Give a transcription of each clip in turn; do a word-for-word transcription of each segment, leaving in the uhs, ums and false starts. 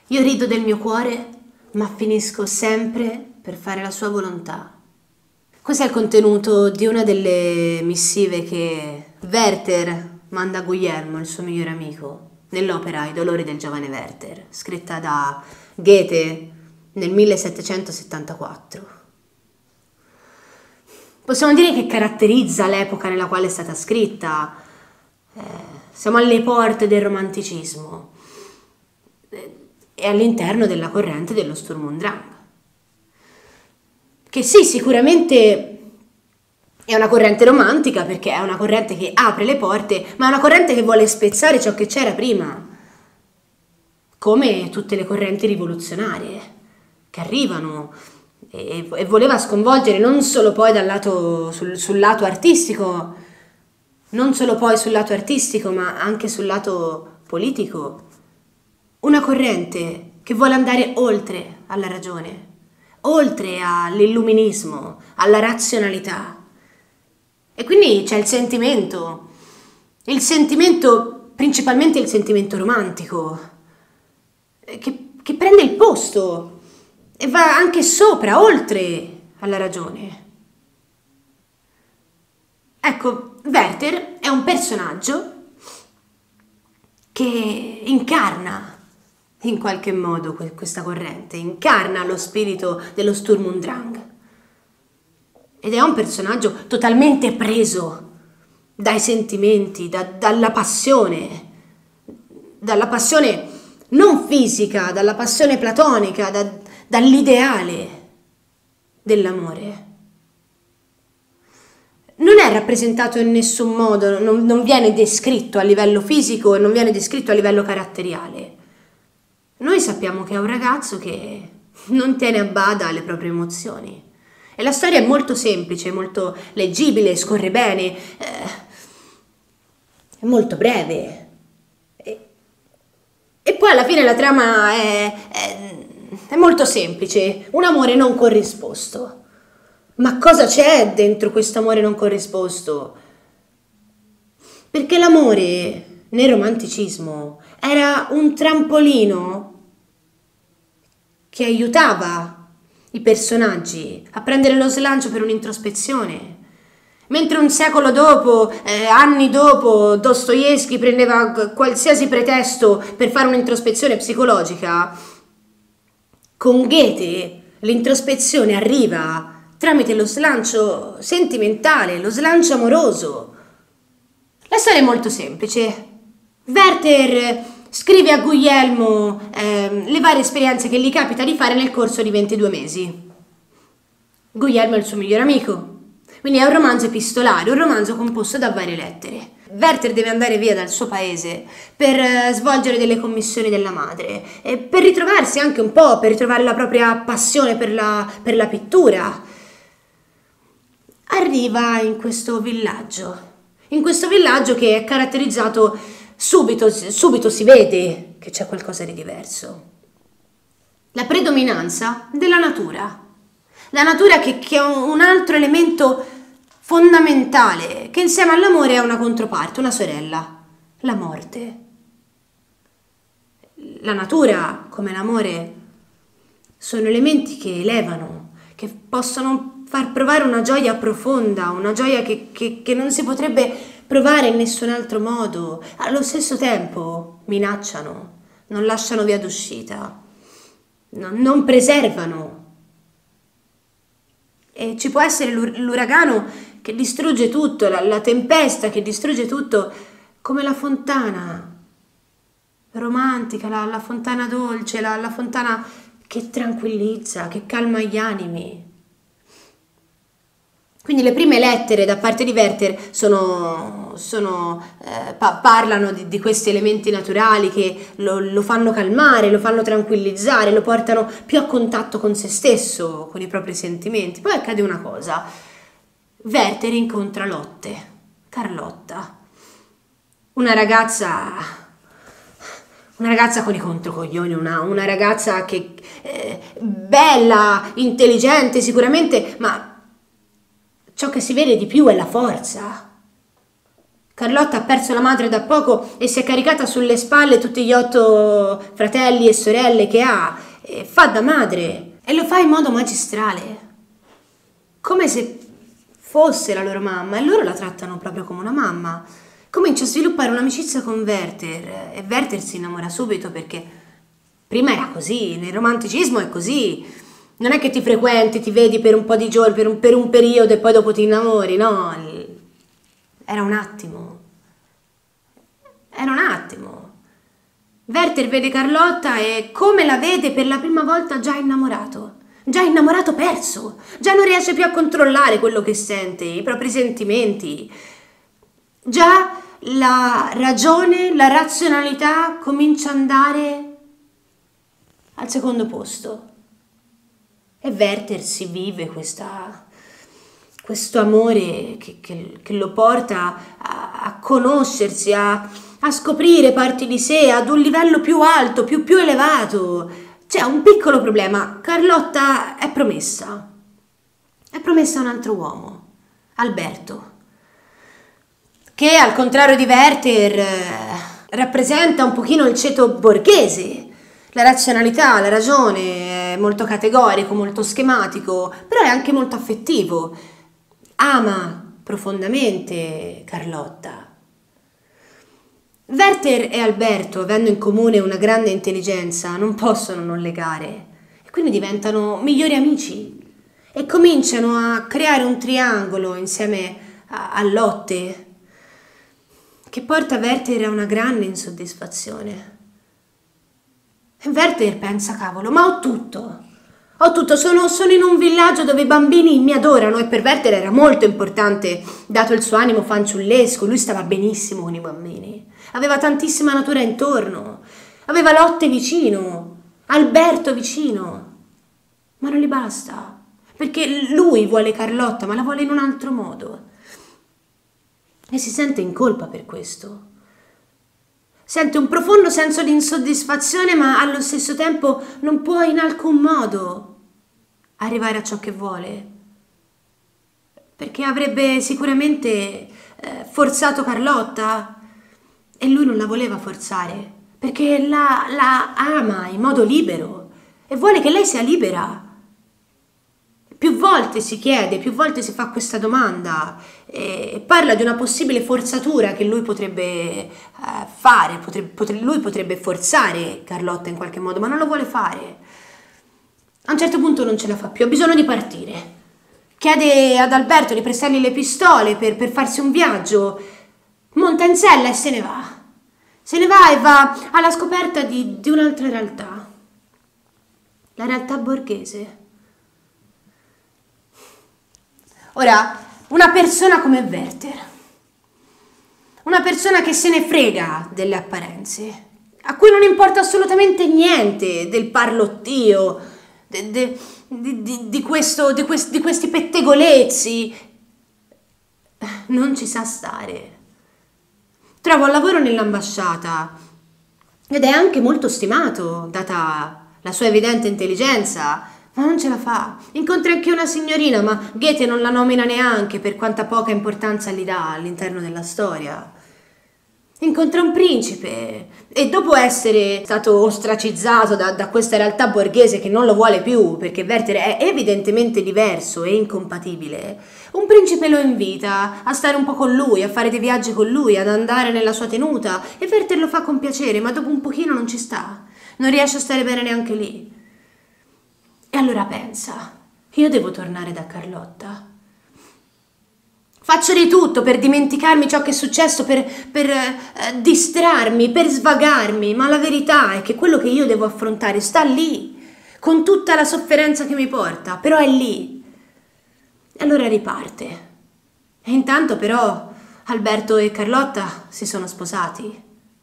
Io rido del mio cuore, ma finisco sempre per fare la sua volontà. Questo è il contenuto di una delle missive che Werther manda a Guglielmo, il suo migliore amico, nell'opera I dolori del giovane Werther, scritta da Goethe nel millesettecentosettantaquattro. Possiamo dire che caratterizza l'epoca nella quale è stata scritta. Eh, siamo alle porte del romanticismo eh, e all'interno della corrente dello Sturm und Drang, che sì, sicuramente è una corrente romantica perché è una corrente che apre le porte, ma è una corrente che vuole spezzare ciò che c'era prima, come tutte le correnti rivoluzionarie che arrivano. E, e voleva sconvolgere non solo poi dal lato, sul, sul lato artistico, non solo poi sul lato artistico, ma anche sul lato politico. Una corrente che vuole andare oltre alla ragione, oltre all'illuminismo, alla razionalità. E quindi c'è il sentimento, il sentimento, principalmente il sentimento romantico, che, che prende il posto e va anche sopra, oltre alla ragione. Ecco, Werther è un personaggio che incarna in qualche modo questa corrente, incarna lo spirito dello Sturm und Drang. Ed è un personaggio totalmente preso dai sentimenti, da, dalla passione, dalla passione non fisica, dalla passione platonica, da, dall'ideale dell'amore. Non è rappresentato in nessun modo, non, non viene descritto a livello fisico e non viene descritto a livello caratteriale. Noi sappiamo che è un ragazzo che non tiene a bada alle proprie emozioni. E la storia è molto semplice, molto leggibile, scorre bene, eh, è molto breve. E, e poi alla fine la trama è, è, è molto semplice, un amore non corrisposto. Ma cosa c'è dentro questo amore non corrisposto? Perché l'amore nel romanticismo era un trampolino che aiutava i personaggi a prendere lo slancio per un'introspezione. Mentre un secolo dopo, eh, anni dopo, Dostoevskij prendeva qualsiasi pretesto per fare un'introspezione psicologica, con Goethe l'introspezione arriva tramite lo slancio sentimentale, lo slancio amoroso. La storia è molto semplice. Werther scrive a Guglielmo eh, le varie esperienze che gli capita di fare nel corso di ventidue mesi. Guglielmo è il suo migliore amico, quindi è un romanzo epistolare, un romanzo composto da varie lettere. Werther deve andare via dal suo paese per eh, svolgere delle commissioni della madre e per ritrovarsi anche un po', per ritrovare la propria passione per la, per la pittura. Arriva in questo villaggio, in questo villaggio che è caratterizzato Subito, subito si vede che c'è qualcosa di diverso. La predominanza della natura. La natura che, che è un altro elemento fondamentale, che insieme all'amore è una controparte, una sorella, la morte. La natura, come l'amore, sono elementi che elevano, che possono far provare una gioia profonda, una gioia che, che, che non si potrebbe provare in nessun altro modo. Allo stesso tempo minacciano, non lasciano via d'uscita, non, non preservano. E ci può essere l'uragano che distrugge tutto, la, la tempesta che distrugge tutto, come la fontana romantica, la, la fontana dolce, la, la fontana che tranquillizza, che calma gli animi. Quindi le prime lettere da parte di Werther sono, sono, eh, pa parlano di, di questi elementi naturali che lo, lo fanno calmare, lo fanno tranquillizzare, lo portano più a contatto con se stesso, con i propri sentimenti. Poi accade una cosa. Werther incontra Lotte, Carlotta, una ragazza, una ragazza con i controcoglioni, una, una ragazza che eh, bella, intelligente sicuramente, ma ciò che si vede di più è la forza, Carlotta ha perso la madre da poco e si è caricata sulle spalle tutti gli otto fratelli e sorelle che ha. E fa da madre e lo fa in modo magistrale, come se fosse la loro mamma, e loro la trattano proprio come una mamma. Comincia a sviluppare un'amicizia con Werther e Werther si innamora subito perché prima era così, nel romanticismo è così. Non è che ti frequenti, ti vedi per un po' di giorni, per un, per un periodo e poi dopo ti innamori, no. Era un attimo. Era un attimo. Werther vede Carlotta e come la vede per la prima volta già innamorato. Già innamorato perso. Già non riesce più a controllare quello che sente, i propri sentimenti. Già la ragione, la razionalità comincia ad andare al secondo posto. E Werther si vive questa... questo amore che, che, che lo porta a, a conoscersi, a, a scoprire parti di sé ad un livello più alto, più, più elevato. C'è un piccolo problema: Carlotta è promessa. È promessa a un altro uomo, Alberto, che al contrario di Werther eh, rappresenta un pochino il ceto borghese. La razionalità, la ragione, è molto categorico, molto schematico, però è anche molto affettivo. Ama profondamente Carlotta. Werther e Alberto, avendo in comune una grande intelligenza, non possono non legare e quindi diventano migliori amici e cominciano a creare un triangolo insieme a, a Lotte che porta Werther a una grande insoddisfazione. E Werther pensa: cavolo, ma ho tutto. Ho tutto, sono, sono in un villaggio dove i bambini mi adorano, e per Werther era molto importante, dato il suo animo fanciullesco. Lui stava benissimo con i bambini, aveva tantissima natura intorno, aveva Lotte vicino, Alberto vicino, ma non gli basta, perché lui vuole Carlotta, ma la vuole in un altro modo e si sente in colpa per questo. Sente un profondo senso di insoddisfazione, ma allo stesso tempo non può in alcun modo arrivare a ciò che vuole, perché avrebbe sicuramente eh, forzato Carlotta e lui non la voleva forzare, perché la, la ama in modo libero e vuole che lei sia libera. Più volte si chiede, più volte si fa questa domanda e parla di una possibile forzatura che lui potrebbe eh, fare, potrebbe, potrebbe, lui potrebbe forzare Carlotta in qualche modo, ma non lo vuole fare. A un certo punto non ce la fa più, ha bisogno di partire. Chiede ad Alberto di prestargli le pistole per, per farsi un viaggio, monta in sella e se ne va. Se ne va e va alla scoperta di, di un'altra realtà, la realtà borghese. Ora, una persona come Werther, una persona che se ne frega delle apparenze, a cui non importa assolutamente niente del parlottio, de, de, di, di, di, questo, di, quest, di questi pettegolezzi, non ci sa stare. Trova un lavoro nell'ambasciata ed è anche molto stimato, data la sua evidente intelligenza, ma non ce la fa. Incontra anche una signorina, ma Goethe non la nomina neanche per quanta poca importanza gli dà all'interno della storia. Incontra un principe e dopo essere stato ostracizzato da, da questa realtà borghese che non lo vuole più, perché Werther è evidentemente diverso e incompatibile, un principe lo invita a stare un po' con lui, a fare dei viaggi con lui, ad andare nella sua tenuta, e Werther lo fa con piacere, ma dopo un pochino non ci sta, non riesce a stare bene neanche lì. E allora pensa: io devo tornare da Carlotta. Faccio di tutto per dimenticarmi ciò che è successo, per, per eh, distrarmi, per svagarmi, ma la verità è che quello che io devo affrontare sta lì, con tutta la sofferenza che mi porta, però è lì. E allora riparte. E intanto però Alberto e Carlotta si sono sposati.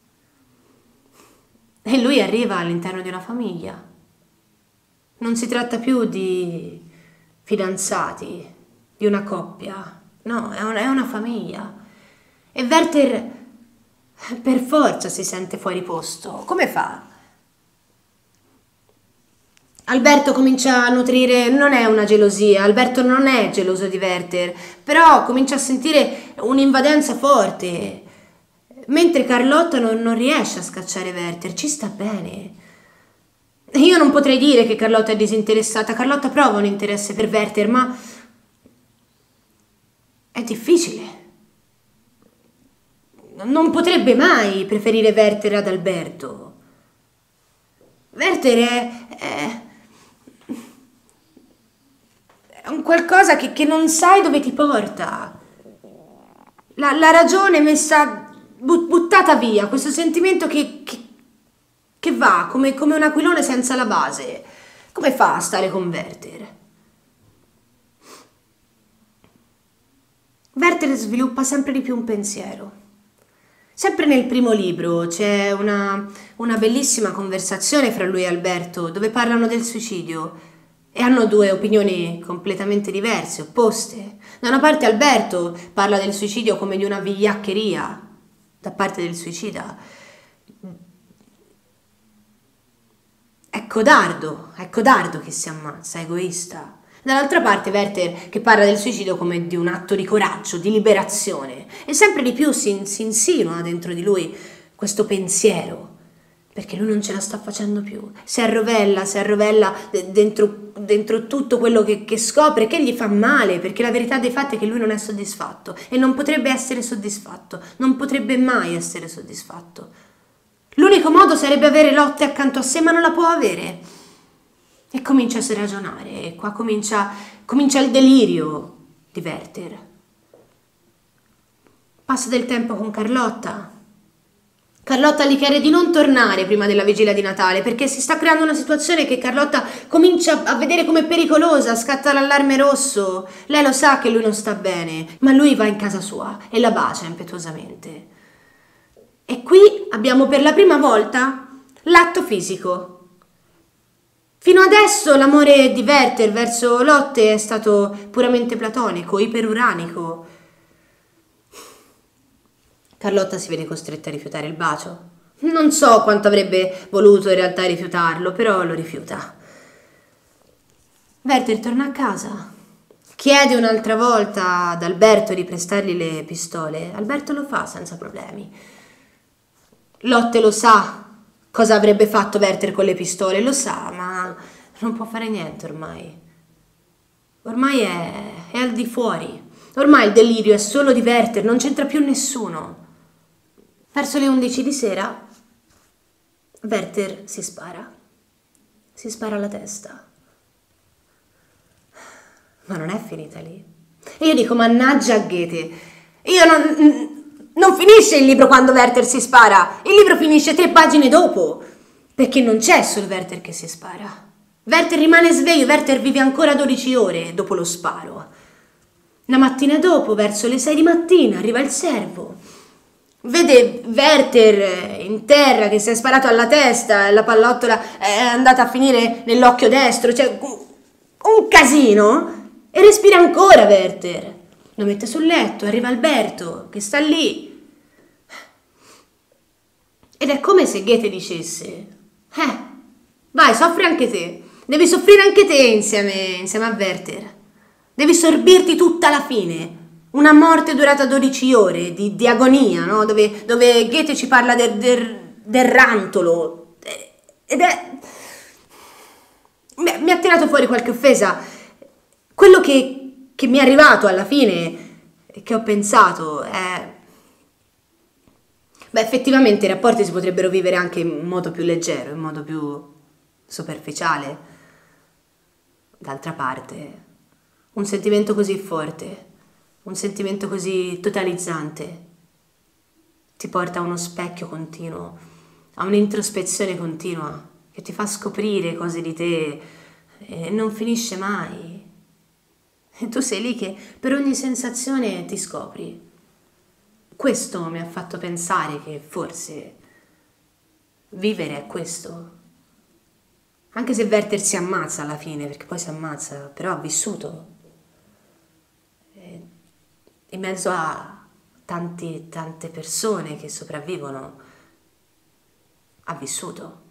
E lui arriva all'interno di una famiglia. Non si tratta più di fidanzati, di una coppia, no, è una, è una famiglia. E Werther per forza si sente fuori posto. Come fa? Alberto comincia a nutrire, non è una gelosia, Alberto non è geloso di Werther, però comincia a sentire un'invadenza forte mentre Carlotta non, non riesce a scacciare Werther, ci sta bene. Io non potrei dire che Carlotta è disinteressata, Carlotta prova un interesse per Werther, ma è difficile. Non potrebbe mai preferire Werther ad Alberto. Werther è, è, è un qualcosa che, che non sai dove ti porta. La, la ragione messa, but, buttata via, questo sentimento che, che, che va come, come un aquilone senza la base. Come fa a stare con Werther? Werther sviluppa sempre di più un pensiero. Sempre nel primo libro c'è una, una bellissima conversazione fra lui e Alberto dove parlano del suicidio e hanno due opinioni completamente diverse, opposte. Da una parte Alberto parla del suicidio come di una vigliaccheria da parte del suicida. È codardo, è codardo che si ammazza, è egoista. Dall'altra parte Werther che parla del suicidio come di un atto di coraggio, di liberazione. E sempre di più si, si insinua dentro di lui questo pensiero, perché lui non ce la sta facendo più. Si arrovella, si arrovella dentro, dentro tutto quello che, che scopre, che gli fa male, perché la verità dei fatti è che lui non è soddisfatto e non potrebbe essere soddisfatto, non potrebbe mai essere soddisfatto. L'unico modo sarebbe avere Lotte accanto a sé, ma non la può avere. E comincia a ragionare, e qua comincia, comincia il delirio di Werther. Passa del tempo con Carlotta. Carlotta gli chiede di non tornare prima della vigilia di Natale, perché si sta creando una situazione che Carlotta comincia a vedere come pericolosa, scatta l'allarme rosso. Lei lo sa che lui non sta bene, ma lui va in casa sua e la bacia impetuosamente. E qui abbiamo per la prima volta l'atto fisico. Fino adesso l'amore di Werther verso Lotte è stato puramente platonico, iperuranico. Carlotta si vede costretta a rifiutare il bacio. Non so quanto avrebbe voluto in realtà rifiutarlo, però lo rifiuta. Werther torna a casa. Chiede un'altra volta ad Alberto di prestargli le pistole. Alberto lo fa senza problemi. Lotte lo sa cosa avrebbe fatto Werther con le pistole, lo sa, ma non può fare niente ormai. Ormai è, è al di fuori. Ormai il delirio è solo di Werther, non c'entra più nessuno. Verso le undici di sera, Werther si spara. Si spara alla testa. Ma non è finita lì. E io dico, mannaggia a Goethe. Io non... Non finisce il libro quando Werther si spara, il libro finisce tre pagine dopo, perché non c'è solo Werther che si spara. Werther rimane sveglio, Werther vive ancora dodici ore dopo lo sparo. La mattina dopo, verso le sei di mattina, arriva il servo. Vede Werther in terra che si è sparato alla testa, la pallottola è andata a finire nell'occhio destro, cioè un casino, e respira ancora Werther. Lo mette sul letto, arriva Alberto, che sta lì. Ed è come se Goethe dicesse, eh, vai, soffri anche te. Devi soffrire anche te insieme, insieme a Werther. Devi sorbirti tutta la fine. Una morte durata dodici ore di, di agonia, no? Dove, dove Goethe ci parla del, del, del rantolo. Ed è... Mi ha tirato fuori qualche offesa. Quello che... che mi è arrivato alla fine e che ho pensato è... Beh, effettivamente i rapporti si potrebbero vivere anche in modo più leggero, in modo più superficiale. D'altra parte, un sentimento così forte, un sentimento così totalizzante, ti porta a uno specchio continuo, a un'introspezione continua, che ti fa scoprire cose di te e non finisce mai. E tu sei lì che per ogni sensazione ti scopri. Questo mi ha fatto pensare che forse vivere è questo. Anche se Werther si ammazza alla fine, perché poi si ammazza, però ha vissuto. E in mezzo a tanti, tante persone che sopravvivono, ha vissuto.